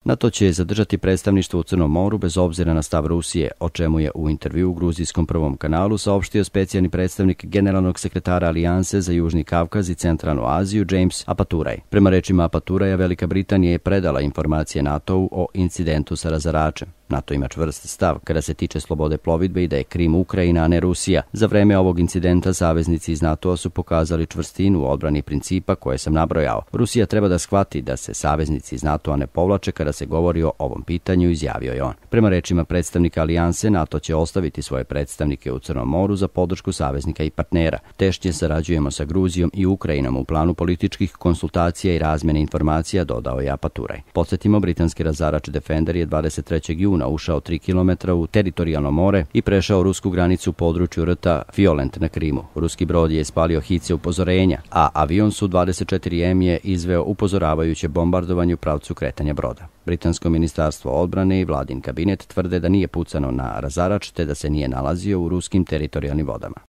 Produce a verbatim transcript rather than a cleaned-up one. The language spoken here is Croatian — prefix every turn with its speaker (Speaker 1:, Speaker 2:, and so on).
Speaker 1: NATO će zadržati predstavništvo u Crnom moru bez obzira na stav Rusije, o čemu je u intervju u gruzijskom prvom kanalu saopštio specijalni predstavnik generalnog sekretara Alijanse za Južni Kavkaz i Centralnu Aziju James Apaturaj. Prema rečima Apaturaja, Velika Britanija je predala informacije NATO-u o incidentu sa razaračem. NATO ima čvrst stav kada se tiče slobode plovidbe i da je Krim Ukrajina, a ne Rusija. Za vreme ovog incidenta saveznici iz NATO-a su pokazali čvrstinu u odbrani principa koje sam nabrojao. Rusija treba da shvati da se saveznici iz NATO-a ne povlače kada se govori o ovom pitanju, izjavio je on. Prema rečima predstavnika Alijanse, NATO će ostaviti svoje predstavnike u Crnom moru za podršku saveznika i partnera. Tešnje sarađujemo sa Gruzijom i Ukrajinom u planu političkih konsultacija i razmjene informacija, dodao je Apaturaj. Podsjetimo, britanski razarač Defender je dvadeset trećeg juna ušao tri kilometra u teritorijalno more i prešao rusku granicu u području rta Violent na Krimu. Ruski brod je ispalio hice upozorenja, a avion Su dvadeset četiri em je izveo upozoravajuće bombardovanje u pravcu kretanja broda. Britansko ministarstvo odbrane i vladin kabinet tvrde da nije pucano na razarač te da se nije nalazio u ruskim teritorijalnim vodama.